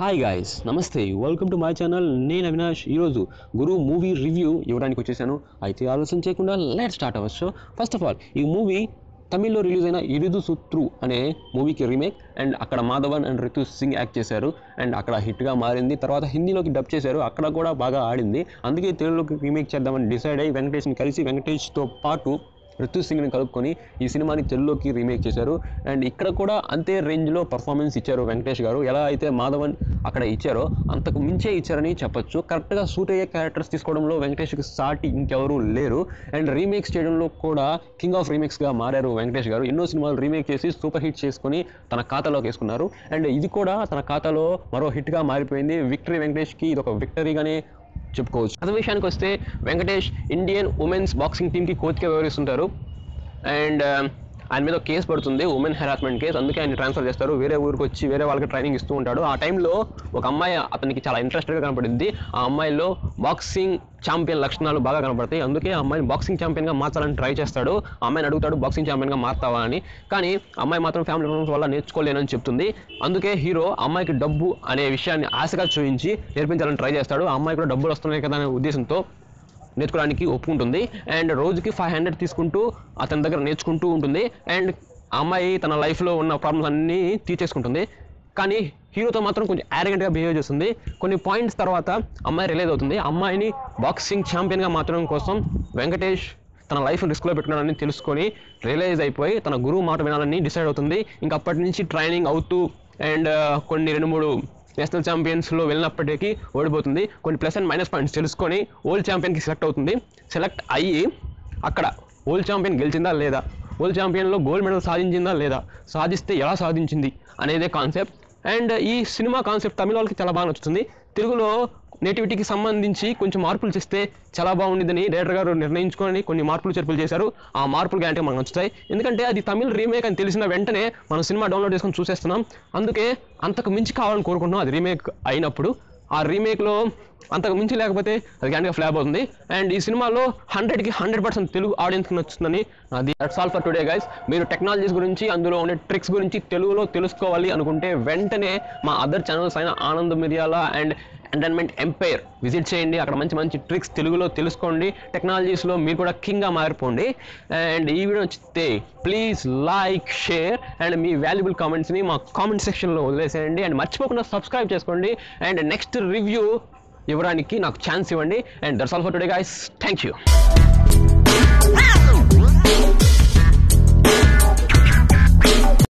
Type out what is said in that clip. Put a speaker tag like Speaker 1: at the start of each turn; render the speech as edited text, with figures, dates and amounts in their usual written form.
Speaker 1: Hi guys, నమస్తే, welcome to my channel. నేను అవినాష్. ఈరోజు గురు మూవీ రివ్యూ ఇవ్వడానికి వచ్చేసాను. అయితే ఆలోచన చేయకుండా let's start our show. First of all, ఈ మూవీ తమిళ్లో రిలీజ్ అయిన ఇరుదు సుత్రు అనే మూవీకి రీమేక్. అండ్ అక్కడ మాధవన్ అండ్ రితు సింగ్ యాక్ట్ చేశారు. అండ్ అక్కడ హిట్గా మారింది. తర్వాత హిందీలోకి డబ్ చేశారు, అక్కడ కూడా బాగా ఆడింది. అందుకే తెలుగులోకి రీమేక్ చేద్దామని డిసైడ్ అయ్యి వెంకటేష్ని కలిసి వెంకటేష్తో పాటు రితు సింగ్ని కలుపుకొని ఈ సినిమాని తెలుగులోకి రీమేక్ చేశారు. అండ్ ఇక్కడ కూడా అంతే రేంజ్లో పర్ఫార్మెన్స్ ఇచ్చారు వెంకటేష్ గారు. ఎలా అయితే మాధవన్ అక్కడ ఇచ్చారో అంతకు మించే ఇచ్చారని చెప్పొచ్చు. కరెక్ట్గా సూట్ అయ్యే క్యారెక్టర్స్ తీసుకోవడంలో వెంకటేష్కి సాటి ఇంకెవరూ లేరు. అండ్ రీమేక్స్ చేయడంలో కూడా కింగ్ ఆఫ్ రీమేక్స్గా మారారు వెంకటేష్ గారు. ఎన్నో సినిమాలు రీమేక్ చేసి సూపర్ హిట్ చేసుకొని తన ఖాతాలోకి వేసుకున్నారు. అండ్ ఇది కూడా తన ఖాతాలో మరో హిట్గా మారిపోయింది. విక్టరీ వెంకటేష్కి ఇది ఒక విక్టరీగానే చెప్పుకోవచ్చు. అదే విషయానికి వస్తే, వెంకటేష్ ఇండియన్ ఉమెన్స్ బాక్సింగ్ టీమ్కి కోచ్గా వ్యవహరిస్తుంటారు. అండ్ ఆయన మీద కేసు పడుతుంది, ఉమెన్ హెరాస్మెంట్ కేసు. అందుకే ఆయన ట్రాన్స్ఫర్ చేస్తారు, వేరే ఊరికి వచ్చి వేరే వాళ్ళకి ట్రైనింగ్ ఇస్తూ ఉంటాడు. ఆ టైంలో ఒక అమ్మాయి అతనికి చాలా ఇంట్రెస్టెడ్గా కనపడింది. ఆ అమ్మాయిలో బాక్సింగ్ ఛాంపియన్ లక్షణాలు బాగా కనపడతాయి. అందుకే ఆ అమ్మాయిని బాక్సింగ్ ఛాంపియన్గా మార్చాలని ట్రై చేస్తాడు. ఆ అమ్మాయిని అడుగుతాడు, బాక్సింగ్ ఛాంపియన్గా మారుతావా అని. కానీ అమ్మాయి మాత్రం ఫ్యామిలీ ప్రాబ్లమ్స్ వల్ల నేర్చుకోలేనని చెప్తుంది. అందుకే హీరో అమ్మాయికి డబ్బు అనే విషయాన్ని ఆశగా చూపించి నేర్పించాలని ట్రై చేస్తాడు. ఆ అమ్మాయి కూడా డబ్బులు వస్తున్నాయి కదా అనే ఉద్దేశంతో నేర్చుకోవడానికి ఒప్పుకుంటుంది. అండ్ రోజుకి 500 తీసుకుంటూ అతని దగ్గర నేర్చుకుంటూ ఉంటుంది. అండ్ ఆ అమ్మాయి తన లైఫ్లో ఉన్న ప్రాబ్లమ్స్ అన్నీ తీర్చేసుకుంటుంది. కానీ హీరోతో మాత్రం కొంచెం యారగెంట్గా బిహేవ్ చేస్తుంది. కొన్ని పాయింట్స్ తర్వాత అమ్మాయి రిలైజ్ అవుతుంది. అమ్మాయిని బాక్సింగ్ ఛాంపియన్గా మార్చడం కోసం వెంకటేష్ తన లైఫ్ని రిస్క్లో పెట్టుకున్నాడని తెలుసుకొని రియలైజ్ అయిపోయి తన గురువు మాట వినాలని డిసైడ్ అవుతుంది. ఇంకా అప్పటి నుంచి ట్రైనింగ్ అవుతూ అండ్ కొన్ని 2-3 నేషనల్ ఛాంపియన్స్లో వెళ్ళినప్పటికీ ఓడిపోతుంది. కొన్ని ప్లస్ అండ్ మైనస్ పాయింట్స్ తెలుసుకొని ఓల్డ్ ఛాంపియన్కి సెలెక్ట్ అవుతుంది. సెలెక్ట్ అయ్యి అక్కడ ఓల్డ్ ఛాంపియన్ గెలిచిందా లేదా, ఓల్డ్ ఛాంపియన్లో గోల్డ్ మెడల్ సాధించిందా లేదా, సాధిస్తే ఎలా సాధించింది అనేదే కాన్సెప్ట్. అండ్ ఈ సినిమా కాన్సెప్ట్ తమిళ వాళ్ళకి చాలా బాగా నచ్చుతుంది. తెలుగులో నేటివిటీకి సంబంధించి కొంచెం మార్పులు చేస్తే చాలా బాగుంటుందని డైరెక్టర్ గారు నిర్ణయించుకొని కొన్ని మార్పులు చేర్పులు చేశారు. ఆ మార్పులు గ్యారంటీ మనకు నచ్చుతాయి. ఎందుకంటే అది తమిళ్ రీమేక్ అని తెలిసిన వెంటనే మనం సినిమా డౌన్లోడ్ చేసుకొని చూసేస్తున్నాం. అందుకే అంతకు మించి కావాలని కోరుకుంటున్నాం. అది రీమేక్ అయినప్పుడు ఆ రీమేక్లో అంతకు మించి లేకపోతే అది గ్యారంటీగా ఫ్లాప్ అవుతుంది. అండ్ ఈ సినిమాలో 100కి 100% తెలుగు ఆడియన్స్కి నచ్చుతుందని అది. That's all for today guys. మీరు టెక్నాలజీస్ గురించి, అందులో ఉండే ట్రిక్స్ గురించి తెలుగులో తెలుసుకోవాలి అనుకుంటే వెంటనే మా అదర్ ఛానల్స్ అయిన Anand Miryala and entertainment empire visit చేయండి. అక్కడ మంచి మంచి ట్రిక్స్ తెలుగులో తెలుసుకోండి. టెక్నాలజీస్లో మీరు కూడా కింగ్గా మారిపోండి. అండ్ ఈ వీడియో నచ్చితే ప్లీజ్ లైక్, షేర్ అండ్ మీ వాల్యుబుల్ కామెంట్స్ని మా కామెంట్ సెక్షన్లో వదిలేసేయండి. అండ్ మర్చిపోకుండా సబ్స్క్రైబ్ చేసుకోండి. అండ్ నెక్స్ట్ రివ్యూ ఇవ్వడానికి నాకు ఛాన్స్ ఇవ్వండి. And that's all for today guys. Thank you.